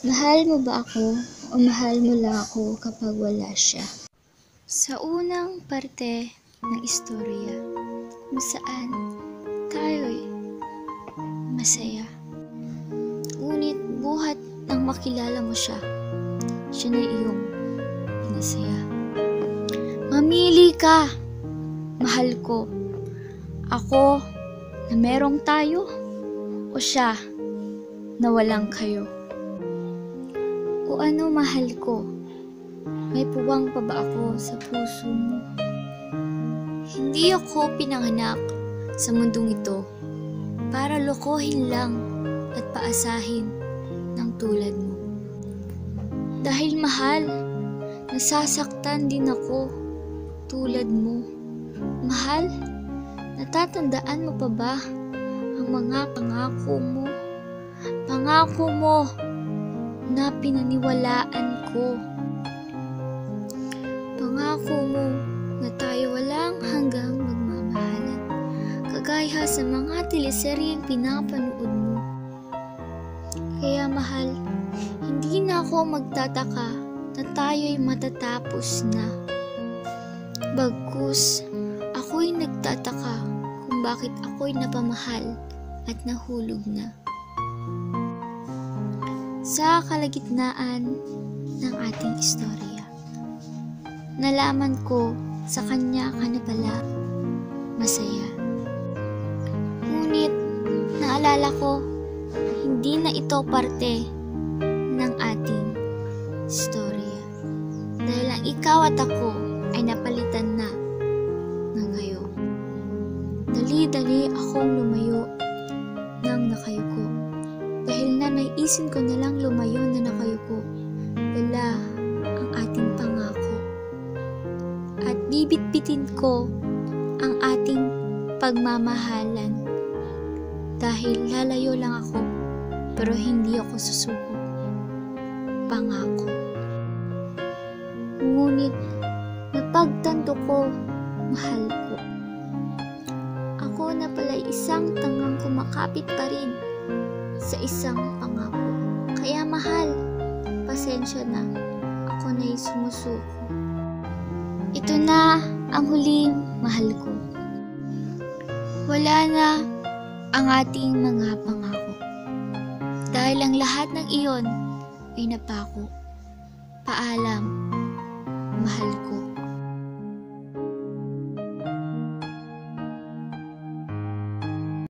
Mahal mo ba ako o mahal mo lang ako kapag wala siya? Sa unang parte ng istorya, kung saan tayo'y masaya. Ngunit buhat nang makilala mo siya, siya na iyong pinasaya. Mamili ka, mahal ko. Ako na merong tayo o siya na walang kayo. O ano, mahal ko? May puwang pa ba ako sa puso mo? Hindi ako pinanganak sa mundong ito para lokohin lang at paasahin ng tulad mo. Dahil mahal, nasasaktan din ako tulad mo. Mahal, natatandaan mo pa ba ang mga pangako mo? Pangako mo na pinaniwalaan ko. Pangako mo na tayo walang hanggang magmamahalan, kagaya sa mga teleseryeng pinapanood mo. Kaya mahal, hindi na ako magtataka na tayo'y matatapos na. Bagkus, ako'y nagtataka kung bakit ako'y napamahal at nahulog na. Sa kalagitnaan ng ating istorya, nalaman ko sa kanya ka na pala masaya. Ngunit naalala ko, hindi na ito parte ng ating istorya. Dahil ang ikaw at ako ay napalitan na ng ngayon. Dali-dali akong lumayo ng nakayuko. Dahil na naisin ko na lang lumayo na nakayuko, wala ang ating pangako. At bibitbitin ko ang ating pagmamahalan. Dahil lalayo lang ako, pero hindi ako susuko. Pangako. Ngunit napagtanto ko, mahal ko. Ako na pala'y isang tangang kumakapit pa rin sa isang pangako. Kaya mahal, pasensya na, ako na'y sumusuko. Ito na ang huling mahal ko. Wala na ang ating mga pangako. Dahil ang lahat ng iyon ay napako. Paalam, mahal ko.